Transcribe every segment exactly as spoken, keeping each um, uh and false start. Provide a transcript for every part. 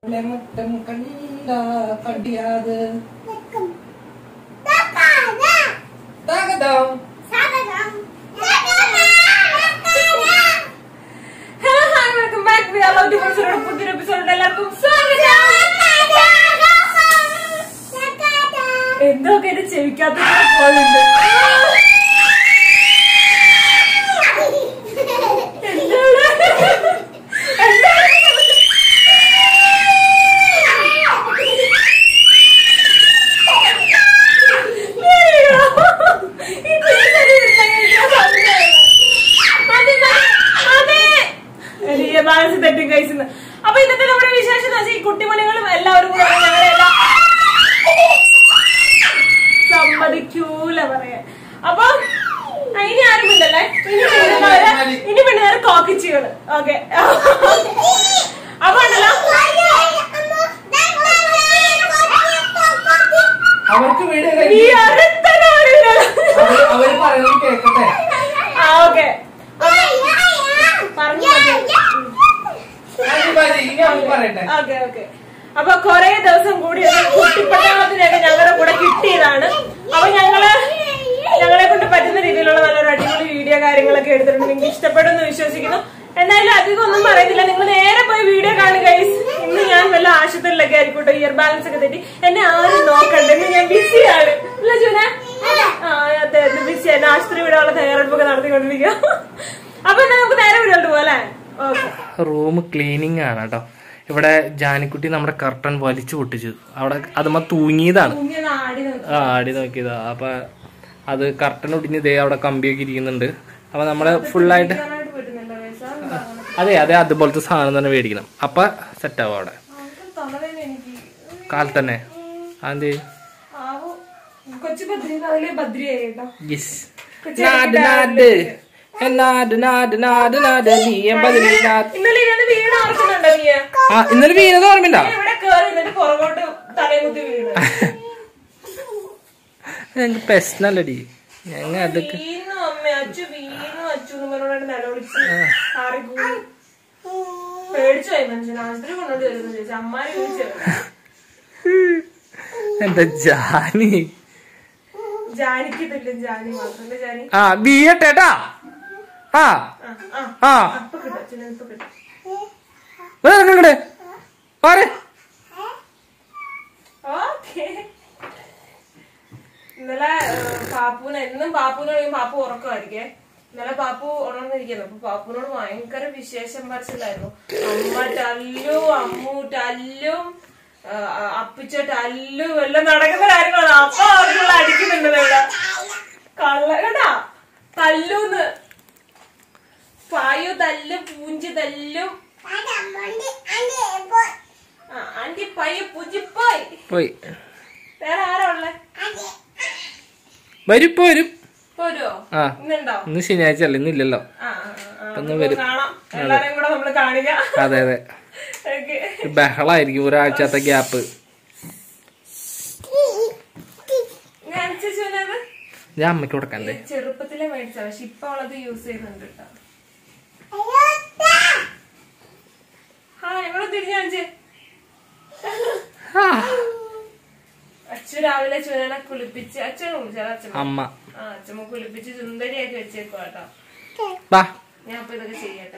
മുട്ടം കണ്ട കടിയാത് താകതം hello hi welcome back we are love two four പുതിയ എപ്പിസോഡിൽ എല്ലാവർക്കും സ്വാഗതം. എന്തൊക്കെ എന്റെ ചെവിക്കാത്ത പോലുണ്ട്. അപ്പൊ ഇന്നത്തെ നമ്മുടെ വിശേഷം എന്ന് വെച്ചാൽ ഈ കുട്ടിമണികളും എല്ലാവരും കൂടെ ഞങ്ങളെല്ലാം സമ്മതിക്കൂല പറയാ. അപ്പൊ ഇനി ആരും ഉണ്ടല്ലേ, ഇനി പിന്നെ നേരെ കോക്കിച്ചികള്. ഓക്കെ അപ്പൊ ഉണ്ടല്ലോ അവർക്ക് വീട് കേക്കട്ടെ. ആ ഓക്കെ പറഞ്ഞു ഓക്കെ ഓക്കെ. അപ്പൊ കൊറേ ദിവസം കൂടി കുട്ടിപ്പട്ടാളത്തിനൊക്കെ ഞങ്ങളുടെ കൂടെ കിട്ടിയതാണ്. അപ്പൊ ഞങ്ങള് ഞങ്ങളെ കൊണ്ട് പറ്റുന്ന രീതിയിലുള്ള നല്ലൊരു അടിപൊളി വീഡിയോ കാര്യങ്ങളൊക്കെ എടുത്തിട്ടുണ്ട്. നിങ്ങൾക്ക് ഇഷ്ടപ്പെടുമെന്ന് വിശ്വസിക്കുന്നു. എന്തായാലും അധികം ഒന്നും പറയുന്നില്ല, നിങ്ങൾ നേരെ പോയി വീഡിയോ കാണുക. ഇന്ന് ഞാൻ വല്ല ആശുപത്രിയിലൊക്കെ ആയിരിക്കട്ടെ, ഇയർ ബാലൻസ് ഒക്കെ തെറ്റി എന്നെ ആരും നോക്കണ്ട. ഇന്ന് ഞാൻ ബിസിയാണ് അല്ല ചൂന? ആ അത്യാവശ്യം ബിസിയാണ്, ആശുപത്രി വിടാനുള്ള തയ്യാറെടുപ്പൊക്കെ നടത്തിക്കൊണ്ടിരിക്കുക. അപ്പൊ എന്നാ നമുക്ക് നേരെ വീടുകൊണ്ട് പോലെ. റൂം ക്ലീനിങ് ആണ് കേട്ടോ. ഇവിടെ ജാനിക്കുട്ടി നമ്മുടെ കർട്ടൻ വലിച്ചു പൊട്ടിച്ചു. അവിടെ അതുമ്മ തൂങ്ങിയതാണ്. ആ ആടി നോക്കിയതാ. അപ്പൊ അത് കർട്ടൻ ഒടിഞ്ഞ് ഇതേ അവിടെ കമ്പിയൊക്കെ ഇരിക്കുന്നുണ്ട്. അപ്പൊ നമ്മള് ഫുള്ളായിട്ട് അതെ അതെ അതുപോലത്തെ സാധനം തന്നെ മേടിക്കണം. അപ്പൊ സെറ്റാവും അവിടെ കാലത്ത് തന്നെ. അതെ ഇന്നലെ വീണത് ഓർമ്മയുണ്ടോ? ഞങ്ങക്ക് പ്രശ്നല്ലടി. ഞങ്ങ അതൊക്കെ എന്താ ജാനി ആ ബിയട്ടേട്ടാ. ആ ആ ഇങ്ങടെ പാറ്. ഇന്നലെ പാപ്പുവിന് എന്നും പാപ്പുവിനോട് പാപ്പു ഉറക്കമായിരിക്കേ. ഇന്നലെ പാപ്പു ഉണർന്നിരിക്കുന്നു. അപ്പൊ പാപ്പുവിനോട് ഭയങ്കര വിശേഷം പറച്ചിലായിരുന്നു. അമ്മ ടല്ലും അമ്മു ടല്ലും അപ്പിച്ച ടല്ലും എല്ലാം നടക്കുന്ന കാര്യങ്ങളാണ്. അപ്പൊ അവർക്കുള്ള അടിക്കുന്നുണ്ട് ഇവിടെ കള്ള കേട്ടാ. തല്ലൂന്ന് പായു തല്ലും പൂഞ്ചി തല്ലും ആന്റി പയ്യ പൂജിപ്പോയി പോയി. വേറെ ആരാ ഉള്ളേ? വരും ഇപ്പൊ വരും. പോരോ? ഇന്നുണ്ടോ? ഇന്ന് ശനിയാഴ്ച അല്ല, ഇന്നില്ലല്ലോ. കാണാം എല്ലാരെയും കൂടെ നമ്മള് കാണിക്ക. അതെ അതെ ബഹളായിരിക്കും ഒരാഴ്ചത്തെ ഗ്യാപ്പ്. ഞാൻ അമ്മയ്ക്ക് കൊടുക്കണ്ടേ? ചെറുപ്പത്തിലെ മേടിച്ച പക്ഷെ ഇപ്പൊ അവളത് യൂസ് ചെയ്യുന്നുണ്ട് കേട്ടോ. അച്ഛൻ രാവിലെ ചുനനെ കുളിപ്പിച്ച് അച്ഛനെ കുളിച്ചാൽ അച്ഛൻ അമ്മ അച്ഛമ്മ കുളിപ്പിച്ച് സുന്ദരിയാക്കി വെച്ചേക്കോ കേട്ടോ. ഞാൻ അപ്പൊ ഇതൊക്കെ ചെയ്യട്ടെ.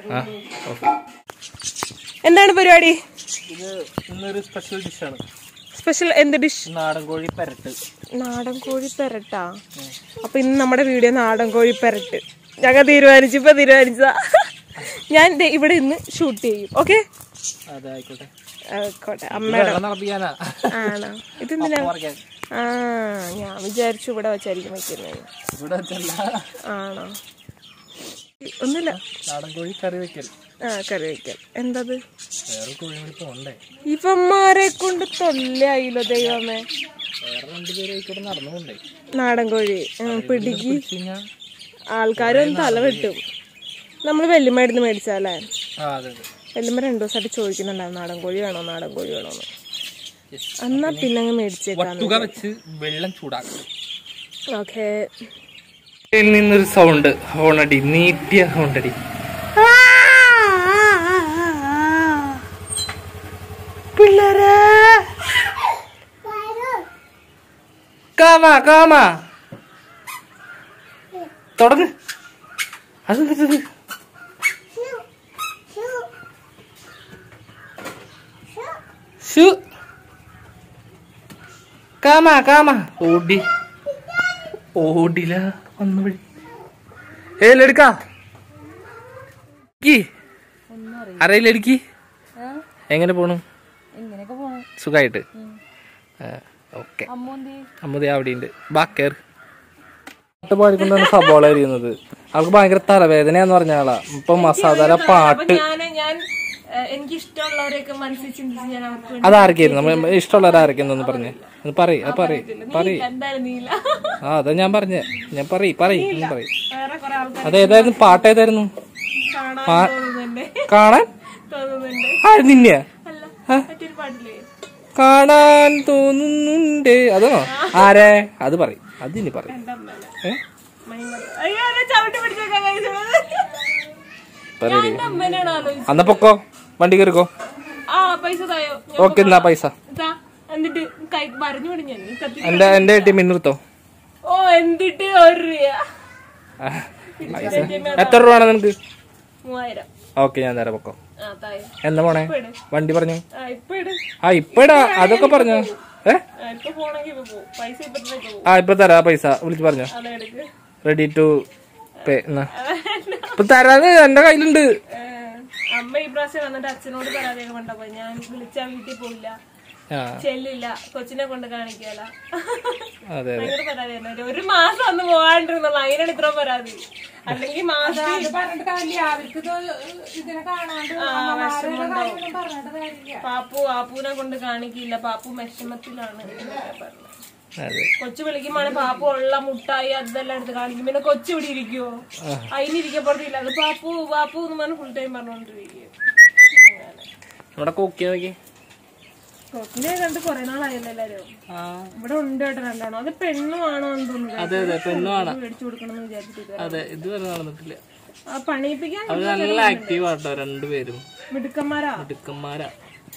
എന്താണ് പരിപാടി? ഇത് ഇന്നൊരു സ്പെഷ്യൽ ഡിഷാണ്. സ്പെഷ്യൽ എന്ത് ഡിഷ്? നാടൻ കോഴി പെരട്ട്. നാടൻ കോഴി പെരട്ടാ? അപ്പൊ ഇന്ന് നമ്മുടെ വീഡിയോ നാടൻ കോഴി പെരട്ട്. ഞങ്ങൾ തീരുമാനിച്ചു, ഇപ്പൊ തീരുമാനിച്ചതാ. ഞാൻ ഇവിടെ ഇന്ന് ഷൂട്ട് ചെയ്യും. ഓക്കെ ആയിക്കോട്ടെ. അമ്മയുടെ ആണോ ഇതെന്തിനാ? ആ ഞാൻ വിചാരിച്ചു ഇവിടെ വെച്ചായിരിക്കും വെക്കുന്നത്. ആണോ? ഒന്നുമില്ല, നാടൻ കോഴി കറി വെക്കൽ. ആ കറി വെക്കൽ. എന്തത്? ഇവന്മാരെ കൊണ്ട് തൊല്ലായില്ലോ ദൈവമേ. നാടൻ കോഴി പിടിക്ക് ആൾക്കാരും തല വെട്ടും. നമ്മള് വെല്ലുമരുന്ന് മേടിച്ചാലേ? വെല്ലുമ്പ രണ്ടു ദിവസമായിട്ട് ചോദിക്കുന്നുണ്ടാവും നാടൻ കോഴി വേണോ നാടൻ കോഴി വേണോന്ന്. എന്നാ പിന്നെ അങ്ങ് മേടിച്ചേക്കാം. വെള്ളം ചൂടാക്കും. ഓക്കെ. നിന്നൊരു സൗണ്ട് ഹോണടി, നീട്ടിയ ഹോണ്ടടി. പിള്ളേരെ കാമ കാമ തുടങ്ങ്. അത് കാമ കാമ ഓടി ഓടില വന്ന വഴി ഏലെടുക്കാ അറിയില്ലെടുക്കി. എങ്ങനെ പോണു? സുഖായിട്ട്. ഓക്കെ. അമ്മൂതി അവിടെ ഉണ്ട്. ബാക്കേറ് പാടിക്കൊണ്ടാണ് സബോള എരിയുന്നത്. അവൾക്ക് ഭയങ്കര തലവേദനയാന്ന് പറഞ്ഞ ആളാ. ഇപ്പൊ മസാല പാട്ട് എനിക്ക് ഇഷ്ടമുള്ളവരെയൊക്കെ മനസ്സിൽ ചിന്തിച്ച് ഞാൻ അവർക്ക് അതാർക്കായിരുന്നു നമ്മൾ ഇഷ്ടമുള്ളവരാരൊക്കെയെന്നൊന്ന് പറഞ്ഞേ. അത് പറയ് അത് പറയ് പറയ്. ആ അതാ ഞാൻ പറഞ്ഞേ. ഞാൻ പറയ് പറയ് പറയ്. അതേതായിരുന്നു പാട്ട്? ഏതായിരുന്നു? കാണാൻ ആ നിന്നെയാ കാണാൻ തോന്നുന്നുണ്ട്. അതോ ആരെ? അത് പറയും. അതിന് പറയും. അന്ന പൊക്കോ, വണ്ടി കയറിക്കോ. ഓക്കെ എന്നാ പൈസ എന്റെ എന്റെ എ ടി എം നിർത്തോ. ഓ എന്നിട്ട് ഒരു എത്ര രൂപ വേണം നിനക്ക്? മൂവായിരം. ഓക്കെ ഞാൻ നേരെ പൊക്കോ. എന്നാ പോണേ? വണ്ടി പറഞ്ഞു. ആ ഇപ്പടാ അതൊക്കെ പറഞ്ഞോ. ഏ ആ ഇപ്പൊ തരാ പൈസ. വിളിച്ച് പറഞ്ഞോ. Ready to pay. എന്നാ ഇപ്പൊ തരാത് എന്റെ കയ്യിലുണ്ട്. അമ്മ ഈ പ്രാവശ്യം വന്നിട്ട് അച്ഛനോട് പരാതിയൊക്കെ കൊണ്ടപ്പോ ഞാൻ വിളിച്ചാ വീട്ടിൽ പോയില്ല, ചെല്ലില്ല, കൊച്ചിനെ കൊണ്ട് കാണിക്കല. ഭയങ്കര പരാതി. ഒരു മാസം ഒന്ന് പോകാണ്ടിരുന്നുള്ള അതിനാണ് ഇത്ര പരാതി. അല്ലെങ്കിൽ മാസം പാപ്പു പാപ്പുവിനെ കൊണ്ട് കാണിക്കില്ല, പാപ്പു വിഷമത്തിലാണ് പറഞ്ഞത്. കൊച്ചു വിളിക്കുമ്പോഴാണ് പാപ്പു ഉള്ള മുട്ടായി അതെല്ലാം എടുത്ത് കാണിക്കും. പിന്നെ കൊച്ചു ഇവിടെ ഇരിക്കുവോ? അതിനിരിക്കപ്പെടുത്തില്ല. അത് പാപ്പു പാപ്പു എന്ന് പറഞ്ഞ് ഫുൾ ടൈം പറഞ്ഞോണ്ടിരിക്കും. കൊച്ചിനെ കണ്ട് കൊറേ നാളായല്ലോ എല്ലാരും. ഇവിടെ ഉണ്ട് കേട്ടോ രണ്ടാണോ. അത് പെണ്ണുമാണോ എന്ന് തോന്നുന്നു. മേടിച്ചു കൊടുക്കണം എന്ന് വിചാരിച്ചിട്ട് പണിയിപ്പിക്കാൻ നല്ല ആക്റ്റീവ് ആട്ടോ രണ്ടുപേരും. മിടുക്കന്മാരാ മിടുക്കന്മാരാ.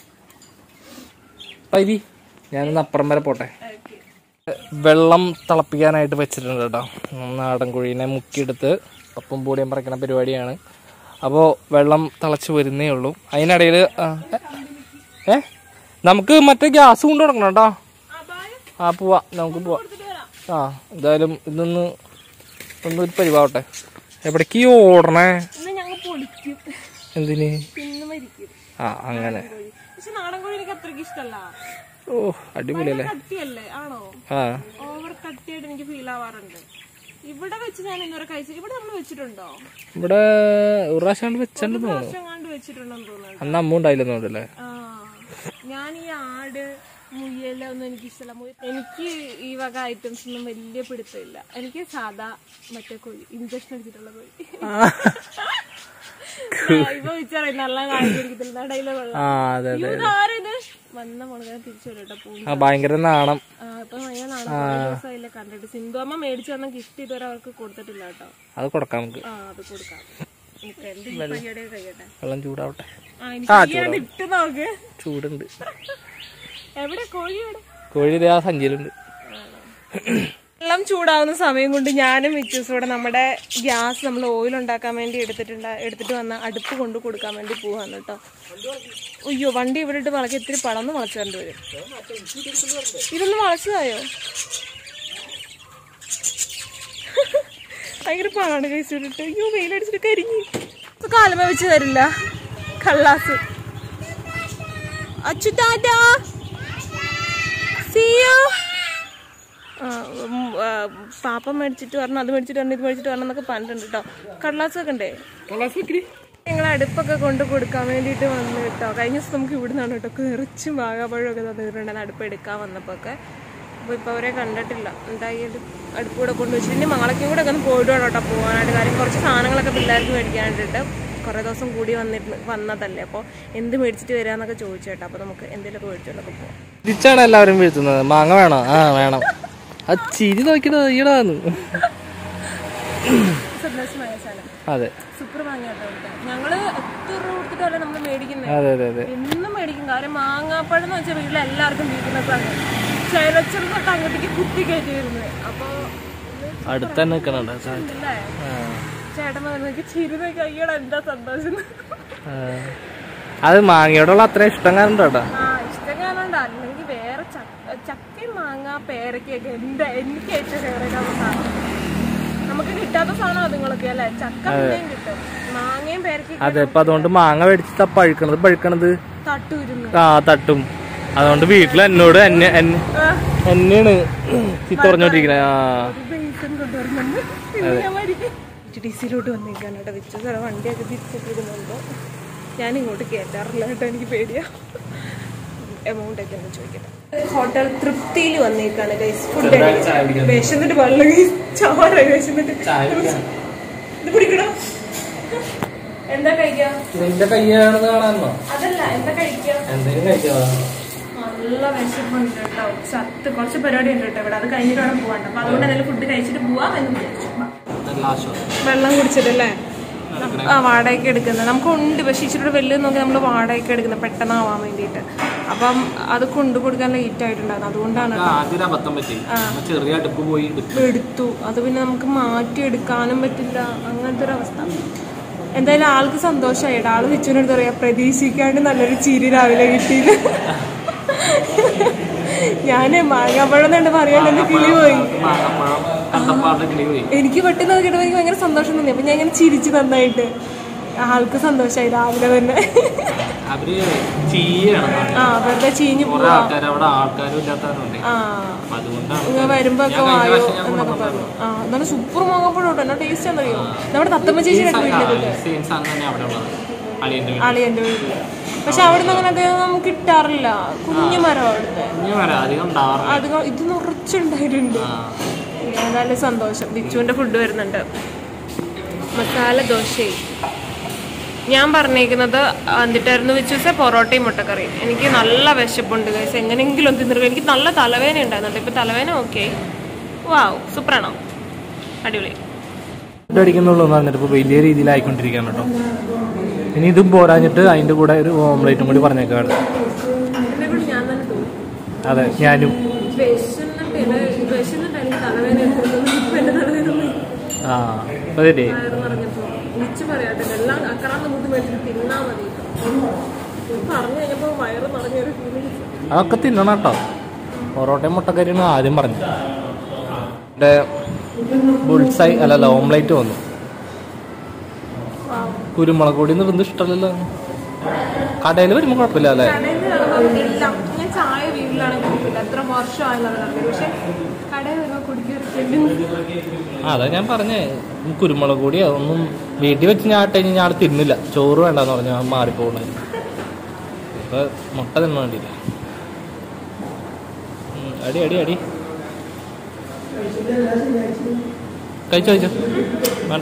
ഞാനൊന്ന് അപ്പുറം വരെ പോട്ടെ. വെള്ളം തിളപ്പിക്കാനായിട്ട് വെച്ചിട്ടുണ്ട് കേട്ടോ. നാടൻ കോഴീനെ മുക്കിയെടുത്ത് പപ്പും പൂടിയും പറിക്കണ പരിപാടിയാണ്. അപ്പോൾ വെള്ളം തിളച്ച് വരുന്നേ ഉള്ളൂ. അതിനിടയിൽ ഏ നമുക്ക് മറ്റേ ഗ്യാസ് കൊണ്ട് തുടങ്ങണം കേട്ടോ. ആ പോവാ, നമുക്ക് പോവാം. ആ എന്തായാലും ഇതൊന്ന് ഒന്നൊരു പരിപാവട്ടെ. എവിടേക്ക് ഓടണേ? എന്തിന്? ആ അങ്ങനെ. ഓ അടിപൊളിയല്ലേ? ആ ഓവർ കട്ടിയായിട്ട് എനിക്ക് ഫീൽ ആവാറുണ്ട്. ഇവിടെ വെച്ച് ഞാൻ ഇന്നുവരെ കഴിച്ചു. ഇവിടെ നമ്മൾ വെച്ചിട്ടുണ്ടോ? ഇവിടെ ഒരു പ്രാവശ്യം വെച്ചിട്ടുണ്ടെന്ന് തോന്നുന്നു. അന്ന് അമ്മ ഉണ്ടായില്ലെന്ന് തോന്നുന്നല്ലേ. ഞാൻ ഈ ആട് മുയല ഒന്നും എനിക്ക് ഇഷ്ടമല്ല. എനിക്ക് ഈ വക ഐറ്റംസ് ഒന്നും വലിയ പിടുത്തമില്ല. എനിക്ക് സാധാ മറ്റേ കോഴി, ഇഞ്ചക്ഷൻ അടിച്ചിട്ടുള്ള കോഴി. ഇപ്പൊ വെച്ചറിയ നല്ല കാണിച്ചിരിക്കത്തില്ല ഡയലോഗ് വന്ന മുളകെ തിരിച്ചു വരട്ടെ. ഭയങ്കര നാണം. ഇപ്പൊ ഭയങ്കര നാണം ദിവസമായില്ല കണ്ടിട്ട്. സിന്ധു അമ്മ മേടിച്ചു തന്ന ഗിഫ്റ്റ് ഇതുവരെ അവർക്ക് കൊടുത്തിട്ടില്ല കേട്ടോ. അത് കൊടുക്കാം നമുക്ക്. ആ അത് കൊടുക്കാം. വെള്ളം ചൂടാവട്ടെ. ഇട്ട് നോക്ക്, ചൂടുണ്ട്. എവിടെ കോഴി? കോഴി ആ സഞ്ചിയിലുണ്ട്. വെള്ളം ചൂടാവുന്ന സമയം കൊണ്ട് ഞാനും മിച്ചൂസും കൂടെ നമ്മുടെ ഗ്യാസ് നമ്മൾ ഓയിൽ ഉണ്ടാക്കാൻ വേണ്ടി എടുത്തിട്ടുണ്ട് എടുത്തിട്ട് വന്ന അടുപ്പ് കൊണ്ട് കൊടുക്കാൻ വേണ്ടി പോവാണ് കേട്ടോ. അയ്യോ വണ്ടി ഇവിടെ ഇട്ട് വളക്കി ഇത്തിരി പളന്ന് വളച്ചു കണ്ടു വരും. ഇതൊന്ന് വളച്ചതായോ? ഭയങ്കര പാട് കഴിച്ചിട്ട്. അയ്യോ വെയിലടിച്ചിട്ട് കരിഞ്ഞു. കാലമ വെച്ച് തരില്ല കള്ളാസ്. Achu ta-ta, see you. പാപ്പ മേടിച്ചിട്ട് വരണം, അത് മേടിച്ചിട്ട് വരണം, ഇത് മേടിച്ചിട്ട് വരണം എന്നൊക്കെ പറഞ്ഞിട്ടുണ്ട് കേട്ടോ. കടലാസൊക്കെ ഉണ്ടേ. ഞങ്ങൾ അടുപ്പൊക്കെ കൊണ്ട് കൊടുക്കാൻ വേണ്ടിയിട്ട് വന്നു കേട്ടോ. കഴിഞ്ഞ ദിവസം നമുക്ക് ഇവിടെ നിന്നാണ് കേട്ടോ കറിച്ചും വാഗാപ്പഴം ഒക്കെ തന്നിട്ടുണ്ടായിരുന്നു അടുപ്പ് എടുക്കാൻ വന്നപ്പോൾ ഒക്കെ. അപ്പോൾ ഇപ്പോൾ അവരെ കണ്ടിട്ടില്ല. എന്തായാലും അടുപ്പ് കൂടെ കൊണ്ട് വെച്ചിട്ട് ഇനി മാളയ്ക്കും കൂടെ ഒക്കെ ഒന്ന് പോയിട്ട് വേണം കേട്ടോ പോകാനായിട്ട്. കാര്യം കുറച്ച് സാധനങ്ങളൊക്കെ പിള്ളേർക്ക് മേടിക്കാനായിട്ട് കുറേ ദിവസം കൂടി വന്നിട്ട് വന്നതല്ലേ. അപ്പോൾ എന്ത് മേടിച്ചിട്ട് വരാമെന്നൊക്കെ ചോദിച്ചു കേട്ടോ. അപ്പോൾ നമുക്ക് എന്തെങ്കിലുമൊക്കെ മേടിച്ചോണ്ടൊക്കെ പോകാം. തിരിച്ചാണ് എല്ലാവരും വീഴ്ത്തുന്നത്. മാങ്ങ വേണോ? ആ വേണം. ആ ചിരി നോക്കിയിട്ട് ഈടാന്ന്. അതെ സൂപ്പർ മാങ്ങ. ഞങ്ങള് എത്ര രൂപ കൊടുത്തിട്ടല്ലേ നമ്മള് മേടിക്കുന്നത്. അതെ അതെ അതെ. എന്നും മേടിക്കും. കാര്യം മാങ്ങാപ്പഴം എന്ന് വെച്ചാൽ വീട്ടിൽ എല്ലാവർക്കും വീട്ടിലൊക്കെ ചിലച്ചിൽ തൊട്ട് അങ്ങോട്ടേക്ക് കുത്തി കയറ്റി വരുന്നത്. അപ്പൊ അടുത്ത് തന്നെ നിൽക്കണുണ്ട് ചേട്ടൻ പറഞ്ഞ ചിരുന്നൊക്കെ അയ്യോടെ എന്താ സന്തോഷം. അത് മാങ്ങയോടുള്ള അത്ര ഇഷ്ടം കാരണം കേട്ടോ. ആ ഇഷ്ടം കാരണം അല്ലെങ്കിൽ വേറെ ചക്കയും മാങ്ങ പേരക്കൊക്കെ എന്താ എനിക്ക് ഏറ്റവും ഫേവറേറ്റ് ആവുന്ന സാധനം. നമുക്ക് കിട്ടാത്ത സാധനം അതുങ്ങളൊക്കെ അല്ലെ. ചക്ക പിന്നെയും കിട്ടും, മാങ്ങയും പേരക്കൊക്കെ. അതെ, ഇപ്പൊ അതുകൊണ്ട് മാങ്ങ മേടിച്ചിട്ട് പഴുക്കണത് പഴുക്കണത് തട്ടുരുന്നു. ആ തട്ടും. അതുകൊണ്ട് വീട്ടിൽ എന്നോട് എന്നെ എന്നെയാണ് തുറഞ്ഞോണ്ടിരിക്കണേ. ആ ഡി സിയിലോട്ട് വന്നിരിക്കാൻ കേട്ടോ. വിച്ച ചില വണ്ടിയൊക്കെ തിരിച്ചൊക്കെ ഇടുന്നുണ്ട്. ഞാൻ ഇങ്ങോട്ട് കയറ്റാറില്ല കേട്ടോ, എനിക്ക് പേടിയാ. എമൗണ്ട് ഒക്കെ ഒന്ന് ചോദിക്കട്ടെ. ഹോട്ടൽ തൃപ്തിയിൽ വന്നേക്കാണ് ഗൈസ്. ഫുഡ് വിശന്നിട്ട് വെള്ളം ചാറ വിശന്നിട്ട് ഇത് കുടിക്കണോ? എന്താ കഴിക്കാം? അതല്ല എന്താ കഴിക്കാം? നല്ല വിശപ്പുണ്ട് കേട്ടോ. സത്ത് കുറച്ച് പരിപാടി ഉണ്ട് കേട്ടോ ഇവിടെ. അത് കഴിഞ്ഞിട്ട് വേണം പോവാണ്ട്. അപ്പൊ അതുകൊണ്ട് എന്തെങ്കിലും ഫുഡ് കഴിച്ചിട്ട് പോവാം എന്ന് വിചാരിച്ചു. വെള്ളം കുടിച്ചിട്ടല്ലേ ആ വാടകയ്ക്ക് എടുക്കുന്നത് നമുക്കുണ്ട്. പക്ഷെ ഇച്ചിരി വലുത് നോക്കി നമ്മൾ വാടകയ്ക്ക് എടുക്കുന്നത് പെട്ടെന്നാവാൻ വേണ്ടിയിട്ട്. അപ്പം അത് കൊണ്ടു കൊടുക്കാൻ ലേറ്റ് ആയിട്ടുണ്ടായിരുന്നു. അതുകൊണ്ടാണ് എടുത്തു. അത് പിന്നെ നമുക്ക് മാറ്റി എടുക്കാനും പറ്റില്ല. അങ്ങനത്തെ ഒരു അവസ്ഥ. എന്തായാലും ആൾക്ക് സന്തോഷമായിട്ട് ആള് വിച്ചുവിനടുത്ത് പറയാ പ്രതീക്ഷിക്കാണ്ട് നല്ലൊരു ചിരി രാവിലെ കിട്ടിയില്ല. ഞാന് മാങ്ങാപ്പഴം തന്നെ പറയാണ്ട് കിളി പോയി. എനിക്ക് പെട്ടെന്ന് നോക്കിയിട്ട് എനിക്ക് ഭയങ്കര സന്തോഷം തോന്നി. അപ്പൊ ഞാൻ ഇങ്ങനെ ചിരിച്ചു നന്നായിട്ട്. ആൾക്ക് സന്തോഷമായി രാവിലെ തന്നെ. ആ വെറുതെ ചീഞ്ഞു പോവാ. വരുമ്പോ ഒക്കെ വായോ എന്നൊക്കെ പറഞ്ഞു. ആ എന്നാലും സൂപ്പർ മാങ്ങാപ്പഴം കേട്ടോ. എന്നാ ടേസ്റ്റ് ആണെന്നറിയോ? നമ്മുടെ തത്തമ്മ ചേച്ചിയുടെ വീട്ടിലൊക്കെ അളിയന്റെ വീട്ടില്. പക്ഷെ അവിടുന്ന് അങ്ങനെ അദ്ദേഹം നമുക്ക് കിട്ടാറില്ല. കുഞ്ഞു മരം അവിടുത്തെ അധികം ഇത് നിറച്ചുണ്ടായിട്ടുണ്ട്. ഏതായാലും സന്തോഷം. ബിച്ചുവിന്റെ ഫുഡ് വരുന്നുണ്ട്. മസാല ദോശയും ഞാൻ പറഞ്ഞേക്കുന്നത് എന്നിട്ടായിരുന്നു വെച്ചാൽ പൊറോട്ടയും മുട്ടക്കറിയും. എനിക്ക് നല്ല വിശപ്പുണ്ട് ഗൈസ്. എങ്ങനെയെങ്കിലും ഒന്ന് തിന്നിട്ട് എനിക്ക് നല്ല തലവേദന ഉണ്ടായിരുന്നുണ്ട്. ഇപ്പൊ തലവേദന ഓക്കെ. വാവ് സൂപ്പറാണോ? അടിപൊളി. ഫുഡ് അടിക്കുന്നുള്ളൂ പറഞ്ഞിട്ട് ഇപ്പൊ വലിയ രീതിയിലായിക്കൊണ്ടിരിക്കാൻ കേട്ടോ. ഇനി ഇതും പോരാഞ്ഞിട്ട് അതിന്റെ കൂടെ ഒരു ഓംലേറ്റും കൂടി പറഞ്ഞേക്കാണ്. അതെ ഞാനും ആ അതെ അതൊക്കെ തിന്നണം കേട്ടോ. പൊറോട്ടയും മുട്ടക്കറിയാണ് ആദ്യം പറഞ്ഞു. എൻ്റെ ബുൾസൈ അല്ലല്ല ഓംലേറ്റ് വന്നു. കുരുമുളക് പൊടി ഒന്നും ഇഷ്ടമല്ലല്ലോ. കടയിൽ വരുമ്പോ കുഴപ്പമില്ല അല്ലേ? ചായ വീട്ടിലാണ് കുടിക്കില്ല. എത്ര വർഷമായല്ലോ. പക്ഷെ കടയിൽ വരുമ്പോ കുടിക്കാറില്ല. അതാ ഞാൻ പറഞ്ഞേ. കുരുമുളക് പൊടി അതൊന്നും വീട്ടിൽ വെച്ച് ഞാൻ കഴിഞ്ഞ് ഞാൻ തിന്നില്ല. ചോറ് വേണ്ടെന്ന് പറഞ്ഞു ഞാൻ മാറിപ്പോണേ. ഇപ്പൊ മുട്ട തിന്നാൻ വേണ്ടിയില്ല. അടി അടി അടി കഴിച്ചോ കഴിച്ചോ വേണ്ട.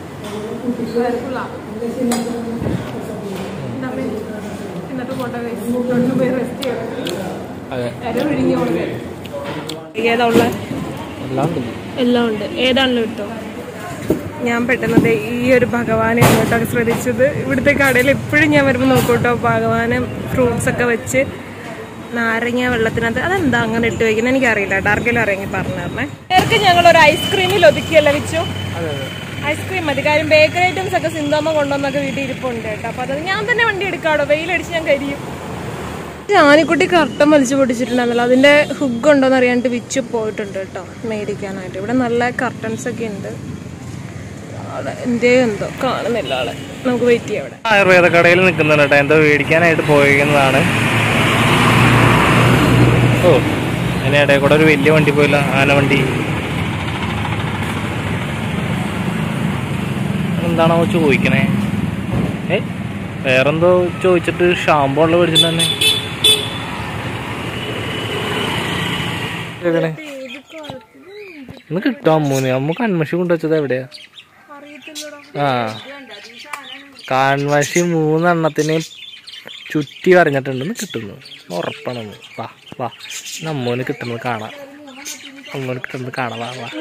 ഏതാ ഉള്ള എല്ലാം ഉണ്ട്. ഏതാണല്ലോ എടുത്തോ. ഞാൻ പെട്ടെന്നത് ഈ ഒരു ഭഗവാനെ അങ്ങോട്ടൊക്കെ ശ്രദ്ധിച്ചത്. ഇവിടുത്തെ കടയിൽ എപ്പോഴും ഞാൻ വരുമ്പോൾ നോക്കൂട്ടോ ഭഗവാന് ഫ്രൂട്ട്സ് ഒക്കെ വെച്ച് നാരങ്ങ വെള്ളത്തിനകത്ത്. അതെന്താ അങ്ങനെ ഇട്ട് വയ്ക്കുന്നത് എനിക്കറിയില്ല. ഡാർക്കെല്ലാം അറിയാമെങ്കിൽ പറഞ്ഞു തരണേ. നേരത്തെ ഞങ്ങളൊരു ഐസ്ക്രീമിൽ ഒതുക്കിയല്ല വെച്ചു. ഐസ്ക്രീം മതി. കാര്യം ബേക്കറി ഐറ്റംസ് ഒക്കെ സിന്തോമ കൊണ്ടുവന്നൊക്കെ വീട്ടിൽ ഇരിപ്പുണ്ട് കേട്ടോ. അപ്പൊ അത് ഞാൻ തന്നെ വണ്ടി എടുക്കാടോ. വെയിലടിച്ച് ഞാൻ കരിയും. ഞാനിക്കുട്ടി കർട്ടൻ വലിച്ചു പൊട്ടിച്ചിട്ടുണ്ടായിരുന്നല്ലോ. അതിന്റെ ഹുക്ക് ഉണ്ടോന്ന് അറിയാണ്ട് വിച്ചു പോയിട്ടുണ്ട് കേട്ടോ മേടിക്കാനായിട്ട്. ഇവിടെ നല്ല കർട്ടൻസ് ഒക്കെ ഉണ്ട്. എന്തേ എന്തോ കാണുന്നില്ല ആളെ. നമുക്ക് വെയിറ്റ് ചെയ്യാം. ഇവിടെ ആയുർവേദ കടയിൽ നിൽക്കുന്നുണ്ട് കേട്ടോ. എന്തോ മേടിക്കാനായിട്ട് പോയിരിക്കുന്നതാണ്. ഓ അതിന് ഇടയിൽ കൂടെ ഒരു വലിയ വണ്ടി പോയില്ല. ആന വണ്ടി. എന്താണോ ചോദിക്കണേ? ഏ വേറെന്തോ ചോദിച്ചിട്ട് ഷാമ്പു ഉള്ള മേടിച്ചിട്ട് തന്നെ. ഇന്ന് കിട്ടും അമ്മൂന്. അമ്മ കൺമഷി കൊണ്ടുവച്ചത് എവിടെയാ? ആ കൺമഷി മൂന്നെണ്ണത്തിന് ചുറ്റി വരഞ്ഞിട്ടുണ്ടെന്ന് കിട്ടുന്നു. ഉറപ്പാണെന്ന്. വാ വാ അമ്മൂന് കിട്ടുന്നത് കാണാം. അമ്മൂന് കിട്ടുന്നത് കാണാം. വാ വാ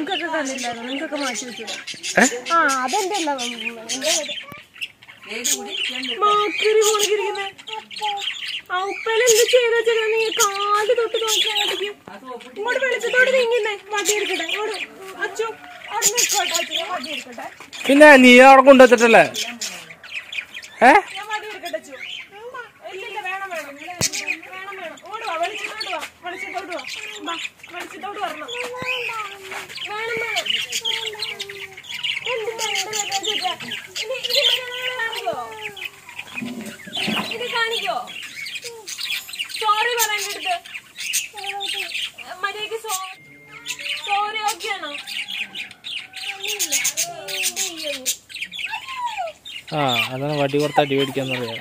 ആ ഉപ്പേല് എന്ത് ചെയ്ത് വെച്ചാൽ നീ കാല് തൊട്ട് നോക്കിയാൽ ഇങ്ങോട്ട് വെളിച്ചത്തോട് നീങ്ങിന്നേ വടി എടുക്കട്ടെ ഇങ്ങോട്ട് അച്ചു അവിടെ നിൽക്കട്ടെ അച്ഛനെ വടി എടുക്കട്ടെ. പിന്നെ നീ അവിടെ കൊണ്ടുവച്ചിട്ടല്ലേ ഏ ഞാൻ വടി എടുക്കട്ടെ അച്ചു. ഇല്ലില്ല വേണം വേണം വേണം വേണം ഓട് വാ വെളിച്ചത്തോട്ട് വാ വെളിച്ചത്തോട്ട് വാ വെളിച്ചത്തോട്ട് വരണം. വേണം വേണം ഇത് കാണിക്കോ സോറി പറയണ്ടടുത്ത് മര്യാദക്ക് സോറി ഓക്കെയാണോ? ആ അതാണ് വടി കൊടുത്ത് അടി മേടിക്കാന്ന് പറയാ.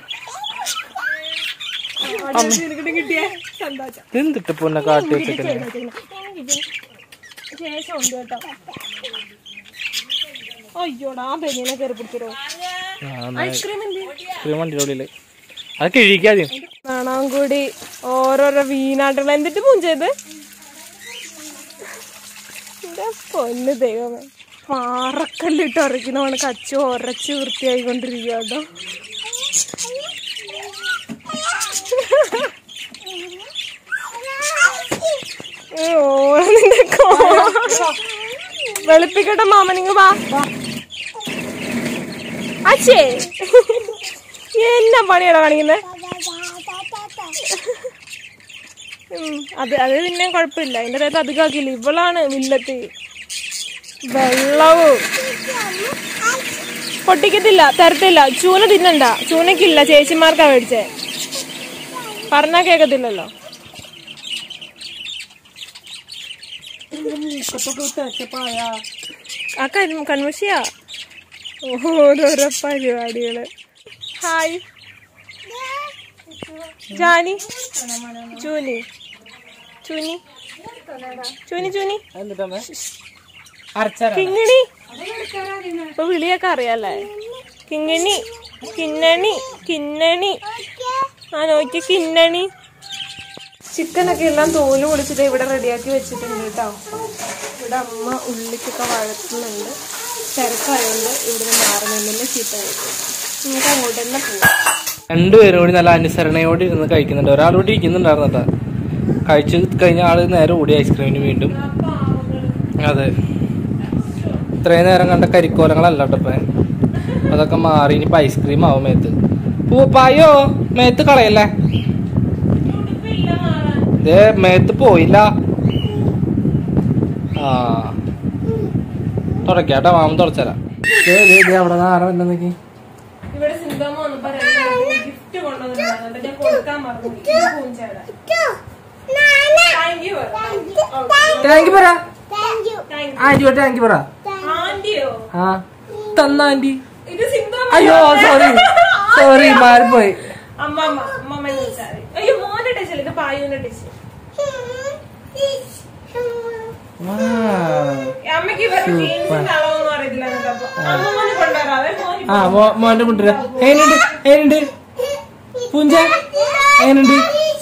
കിട്ടിയേ സന്തോഷം. എന്തിട്ട് പൊന്നെ കാട്ടി വെച്ചിട്ട് ശേഷം ഉണ്ട് കേട്ടോ. അയ്യോടാ ബനിയനെ കയറി പിടിക്കോ. ഐസ്ക്രീം വണ്ടിയിലെ അത് കിഴിക്കാതെ കാണാൻ കൂടി ഓരോരോ വീനാട്ടുകൾ എന്നിട്ട് പൂഞ്ചത് എന്റെ പൊന്ന് ദൈവമേ. പാറക്കല്ലിട്ട് ഉറയ്ക്കുന്നവണ് കച്ചു ഉറച്ച് വൃത്തിയായിക്കൊണ്ടിരിക്കുക കേട്ടോ. നിന്റെ വെളുപ്പിക്കട്ടെ മാമ നിങ്ങ വാ. അച്ഛേ എന്നാ പണിയാണോ കാണിക്കുന്നത്? അത് അത് പിന്നെ കുഴപ്പമില്ല. അതിന്റെ അകത്ത് അധികം ആക്കിയില്ല. ഇവളാണ് വില്ലത്തി. വെള്ളവും പൊട്ടിക്കത്തില്ല തരത്തില്ല. ചൂന തിന്നണ്ട. ചൂനക്കില്ല ചേച്ചിമാർക്കാ മേടിച്ചേ. പറഞ്ഞാ കേക്കത്തില്ലല്ലോ. ആ കൺമഷിയാ ഓരോരോ പരിപാടികള്. ഹായ് ജാനി ചൂനി ചൂനി ചൂനി ചൂനി കിങ്ങിണി. ഇപ്പൊ വിളിയൊക്കെ അറിയാല്ലേ. കിങ്ങിണി കിന്നണി കിന്നണി. ആ നോക്കി കിന്നണി. ചിക്കനൊക്കെ എല്ലാം തോല് പൊളിച്ചിട്ട് ഇവിടെ റെഡിയാക്കി വെച്ചിട്ടുണ്ട് കേട്ടോ. ഇവിടെ അമ്മ ഉള്ളിക്കൊക്കെ വഴക്കുന്നുണ്ട്. തിരക്കായതുകൊണ്ട് ഇവിടെ മാറുന്നില്ല. ചീത്ത നമുക്ക് അങ്ങോട്ട് തന്നെ പോവാം. രണ്ടുപേരും കൂടി നല്ല അനുസരണയോടെ ഇരുന്ന് കഴിക്കുന്നുണ്ട്. ഒരാളോട് ഇരിക്കുന്നുണ്ടായിരുന്നു കേട്ടോ. കഴിച്ചു കഴിഞ്ഞ ആള് നേരെ ഓടി ഐസ്ക്രീമിന് വീണ്ടും. അതെ ഇത്രയും നേരം കണ്ട കരിക്കോലങ്ങളല്ല കേട്ടോ. അതൊക്കെ മാറി ഇനിയിപ്പോ ഐസ്ക്രീം ആവും മേത്ത്. പൂപ്പായോ മേത്ത് കളയല്ലേ. ഇതേ മേത്ത് പോയില്ല. ആ തുടക്കാട്ടോ മാമൻ തുടച്ചരാ. അവിടെ ആരോ എന്തെന്നൊക്കെ ഇവിടെ സിന്ധമ്മ വന്നപ്പോ ഗിഫ്റ്റ് കൊണ്ടുവന്നിട്ടുണ്ട്. ഞാൻ കൊടുക്കാൻ പറഞ്ഞു. താങ്ക് യു പറ ആന്റിയോ. താങ്ക് യു പറ. ആന്റിയോ ആ തന്ന ആന്റി. ഇത് സിന്ധമ്മ. അയ്യോ സോറി സോറി മാറിപ്പോയി. അമ്മമ്മ അമ്മമ്മ വിളിച്ചാൽ. അയ്യോ മോന്റെ ടീച്ചർ ഇത് പായുവിന്റെ ടീച്ചർ. അമ്മക്ക് ഇവരുടെ ജീൻസിന്റെ അളവൊന്നും അറിയത്തില്ല. അമ്മമ്മനെ കൊണ്ടുവരാവേ. ആ മോന്റെ കൊണ്ടുവരാ. എങ്ങനെയുണ്ട് എങ്ങനെയുണ്ട് പൂഞ്ച എങ്ങനെയുണ്ട്?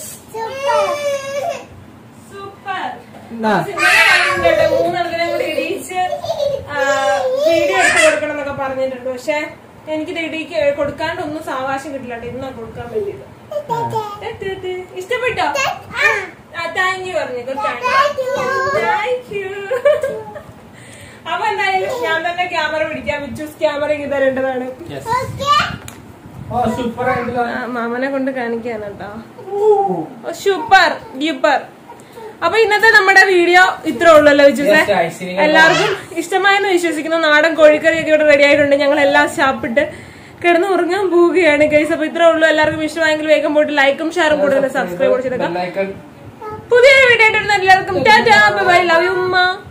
സൂപ്പർ. മൂന്നെണ്ണത്തിനെ കൂടി ഇടിച്ച് വീഡിയോ എടുത്ത് കൊടുക്കണം എന്നൊക്കെ പറഞ്ഞിട്ടുണ്ട്. പക്ഷെ എനിക്കിത് ഇടിക്ക് കൊടുക്കാണ്ട് ഒന്നും സാവകാശം കിട്ടില്ല. ഇന്നാ കൊടുക്കാൻ വേണ്ടിട്ട്. ഇഷ്ടപ്പെട്ടോ? താങ്ക് യു പറഞ്ഞു. Thank you. അപ്പൊ എന്തായാലും ഞാൻ തന്നെ ക്യാമറ പിടിക്കാം. വിച്ചൂസ് ക്യാമറ ഇങ്ങ് തരേണ്ടതാണ്. മാമനെ കൊണ്ട് കാണിക്കാണ് കേട്ടോ. Super duper. അപ്പൊ ഇന്നത്തെ നമ്മുടെ വീഡിയോ ഇത്രേ ഉള്ളല്ലോ വിച്ചൂസെ. എല്ലാവർക്കും ഇഷ്ടമായെന്ന് വിശ്വസിക്കുന്നു. നാടൻ കോഴിക്കറിയൊക്കെ ഇവിടെ റെഡി ആയിട്ടുണ്ട്. ഞങ്ങൾ എല്ലാം സാപ്പിട്ട് കിടന്ന് ഉറങ്ങാൻ പോവുകയാണ് ഗൈസ്. അപ്പൊ ഇത്രേ ഉള്ളൂ. എല്ലാവർക്കും ഇഷ്ടമായെങ്കിൽ വേഗം പോയിട്ട് ലൈക്കും ഷെയറും കൂടുതൽ സബ്സ്ക്രൈബ് ചെയ്തേക്കാം. പുതിയൊരു വീഡിയോ ആയിട്ട് എല്ലാവർക്കും ടാറ്റാ ബൈ. ലവ് യു ഉമ്മ.